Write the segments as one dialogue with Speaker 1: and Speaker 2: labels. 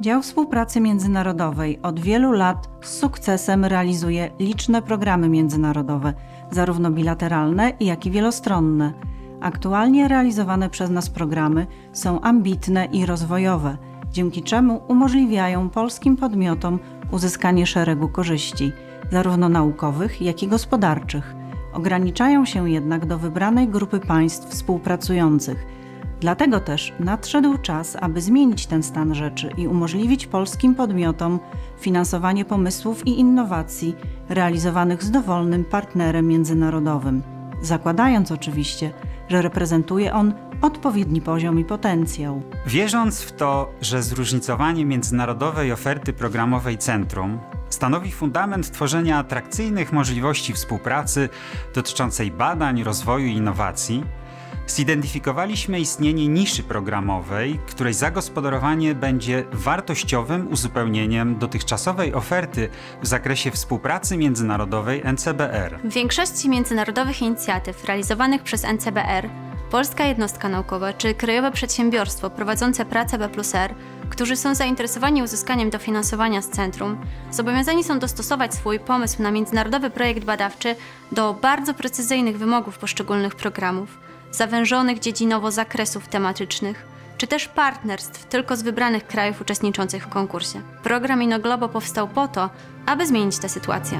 Speaker 1: Dział Współpracy Międzynarodowej od wielu lat z sukcesem realizuje liczne programy międzynarodowe, zarówno bilateralne, jak i wielostronne. Aktualnie realizowane przez nas programy są ambitne i rozwojowe, dzięki czemu umożliwiają polskim podmiotom uzyskanie szeregu korzyści, zarówno naukowych, jak i gospodarczych. Ograniczają się jednak do wybranej grupy państw współpracujących. Dlatego też nadszedł czas, aby zmienić ten stan rzeczy i umożliwić polskim podmiotom finansowanie pomysłów i innowacji realizowanych z dowolnym partnerem międzynarodowym, zakładając oczywiście, że reprezentuje on odpowiedni poziom i potencjał.
Speaker 2: Wierząc w to, że zróżnicowanie międzynarodowej oferty programowej Centrum stanowi fundament tworzenia atrakcyjnych możliwości współpracy dotyczącej badań, rozwoju i innowacji, zidentyfikowaliśmy istnienie niszy programowej, której zagospodarowanie będzie wartościowym uzupełnieniem dotychczasowej oferty w zakresie współpracy międzynarodowej NCBR.
Speaker 3: W większości międzynarodowych inicjatyw realizowanych przez NCBR, polska jednostka naukowa czy krajowe przedsiębiorstwo prowadzące pracę B+R, którzy są zainteresowani uzyskaniem dofinansowania z centrum, zobowiązani są dostosować swój pomysł na międzynarodowy projekt badawczy do bardzo precyzyjnych wymogów poszczególnych programów, zawężonych dziedzinowo zakresów tematycznych, czy też partnerstw tylko z wybranych krajów uczestniczących w konkursie. Program InnoGlobo powstał po to, aby zmienić tę sytuację.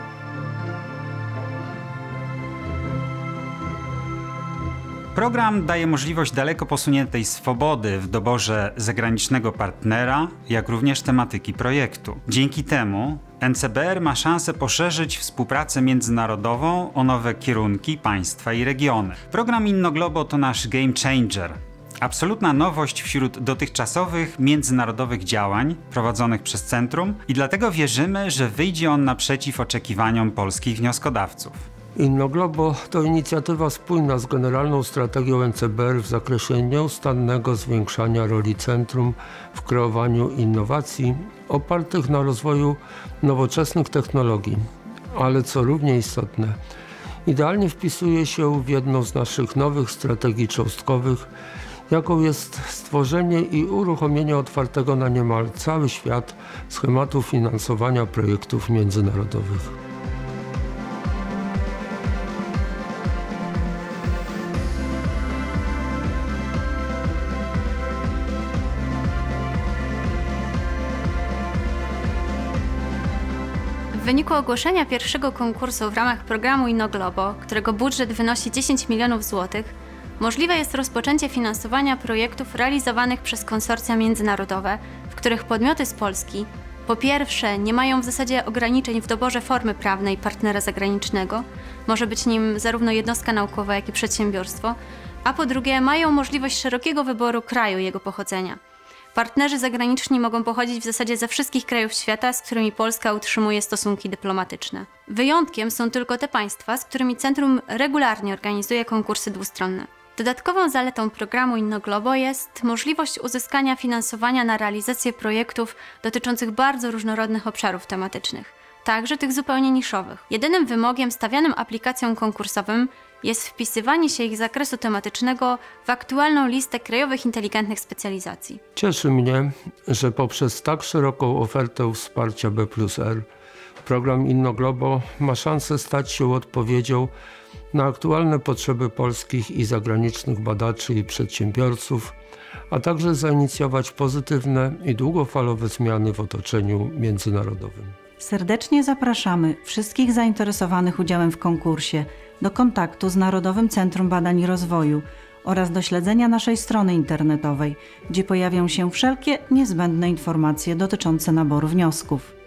Speaker 2: Program daje możliwość daleko posuniętej swobody w doborze zagranicznego partnera, jak również tematyki projektu. Dzięki temu NCBR ma szansę poszerzyć współpracę międzynarodową o nowe kierunki, państwa i regiony. Program InnoGlobo to nasz game changer. Absolutna nowość wśród dotychczasowych międzynarodowych działań prowadzonych przez Centrum i dlatego wierzymy, że wyjdzie on naprzeciw oczekiwaniom polskich wnioskodawców.
Speaker 4: InnoGlobo to inicjatywa spójna z generalną strategią NCBR w zakresie nieustannego zwiększania roli Centrum w kreowaniu innowacji opartych na rozwoju nowoczesnych technologii, ale co równie istotne, idealnie wpisuje się w jedną z naszych nowych strategii cząstkowych, jaką jest stworzenie i uruchomienie otwartego na niemal cały świat schematu finansowania projektów międzynarodowych.
Speaker 3: W wyniku ogłoszenia pierwszego konkursu w ramach programu InnoGlobo, którego budżet wynosi 10 milionów złotych, możliwe jest rozpoczęcie finansowania projektów realizowanych przez konsorcja międzynarodowe, w których podmioty z Polski po pierwsze nie mają w zasadzie ograniczeń w doborze formy prawnej partnera zagranicznego, może być nim zarówno jednostka naukowa, jak i przedsiębiorstwo, a po drugie mają możliwość szerokiego wyboru kraju jego pochodzenia. Partnerzy zagraniczni mogą pochodzić w zasadzie ze wszystkich krajów świata, z którymi Polska utrzymuje stosunki dyplomatyczne. Wyjątkiem są tylko te państwa, z którymi Centrum regularnie organizuje konkursy dwustronne. Dodatkową zaletą programu InnoGlobo jest możliwość uzyskania finansowania na realizację projektów dotyczących bardzo różnorodnych obszarów tematycznych, także tych zupełnie niszowych. Jedynym wymogiem stawianym aplikacjom konkursowym jest wpisywanie się ich zakresu tematycznego w aktualną listę krajowych inteligentnych specjalizacji.
Speaker 4: Cieszy mnie, że poprzez tak szeroką ofertę wsparcia B+R program InnoGlobo ma szansę stać się odpowiedzią na aktualne potrzeby polskich i zagranicznych badaczy i przedsiębiorców, a także zainicjować pozytywne i długofalowe zmiany w otoczeniu międzynarodowym.
Speaker 1: Serdecznie zapraszamy wszystkich zainteresowanych udziałem w konkursie do kontaktu z Narodowym Centrum Badań i Rozwoju oraz do śledzenia naszej strony internetowej, gdzie pojawią się wszelkie niezbędne informacje dotyczące naboru wniosków.